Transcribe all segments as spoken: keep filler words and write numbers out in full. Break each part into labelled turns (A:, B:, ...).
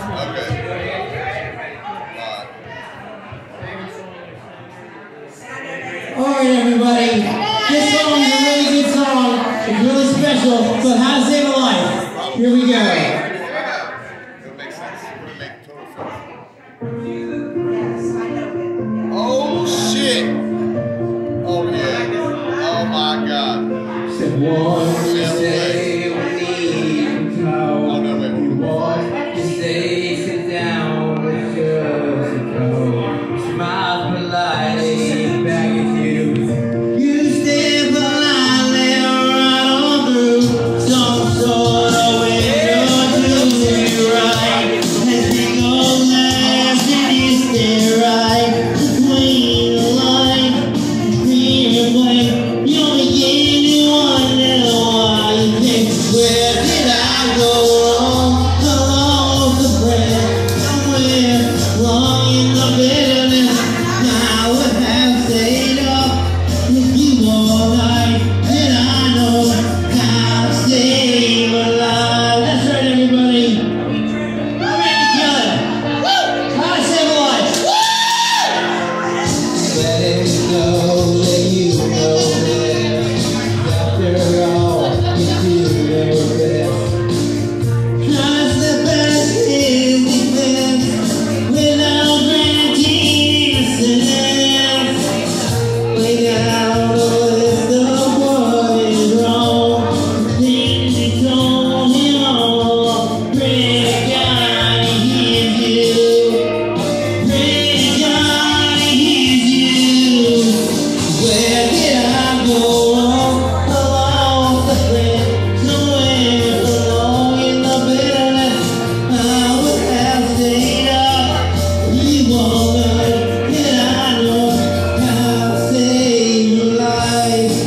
A: Alright everybody, this song is a really good song, it's really special, so how to save a life. Here we go.
B: It'll make sense. It'll make total sense. Oh shit! Oh yeah. Oh my god.
A: Said one day we need to go.
B: Oh no, wait, hold on.
A: Stay, sit down with yours and go. Smile politely back at you. You stay politely right on through some sort of window to you right. As we go last and you stay right between the line, between your plane. You only get to one little while. You think, where did I go wrong? Along the breath, somewhere long in the bitterness. I would have stayed up with you all night, and I know how to save a life. That's right, everybody. I'm Randy Killen. How to save a life. Let it know that you know that after all, you do your best. Cause the best is the best without granting innocence. Without a list of what is wrong, things you told me all. Pray God he hears you. Pray God he hears you. Where did I go wrong? I lost a friend somewhere along in the bitterness. I would have stayed up you all night, and I know how to save your life.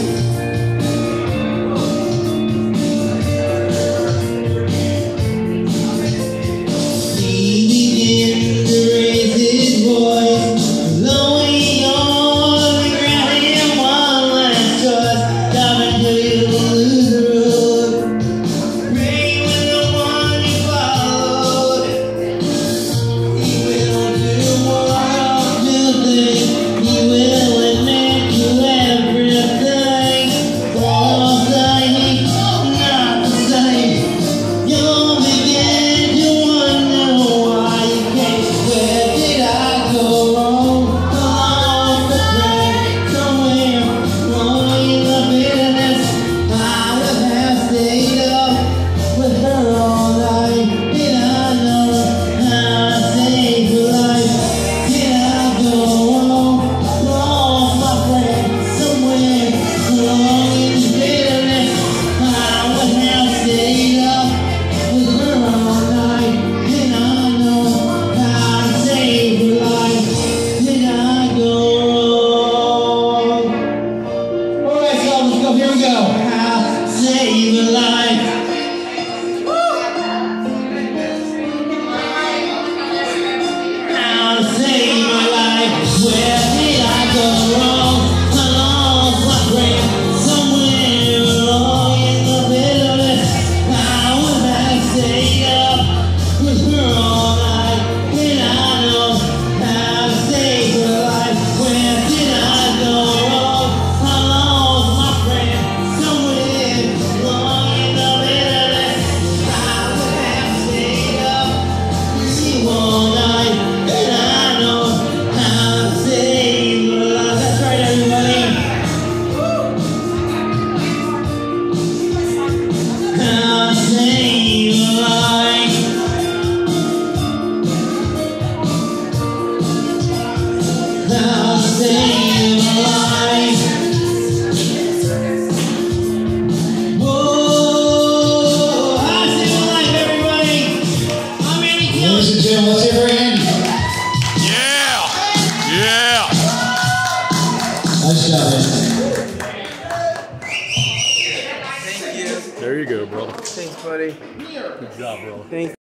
A: He began to raise his voice, blowing on the ground in one last trust, coming to you lose the road. Pray with the one you followed. He will do more of two things. He will admit to everything. For saying not the same. You'll begin to wonder why you came. Where did I go wrong? Along the track, somewhere long in the bitterness. I would have stayed up with her all night. Did I know how to save your life? Did I go wrong? Lost my friend somewhere long in the bitterness. I would have stayed up with her all night. Did I know how to save your life? Did I go wrong? Alright, so let's go. Here we go. How to save a life. How to save my life. Where did I go wrong? I lost my friend somewhere along in the bitterness. I would have stayed up with her all night. Did I know how to save her life? Where did I go wrong? I lost my friend somewhere along in the bitterness. I would have stayed up with you all night. Did I know how to save her life? That's right, everybody. How to save a life. How to save a life. Whoa, how to save a life, everybody. I'm Randy Killen. Ladies and gentlemen, let's hear for Randy.
B: Yeah! Yeah!
A: Nice job, man.
C: There you go, bro.
D: Thanks, buddy.
C: Good job, bro.
D: Thanks.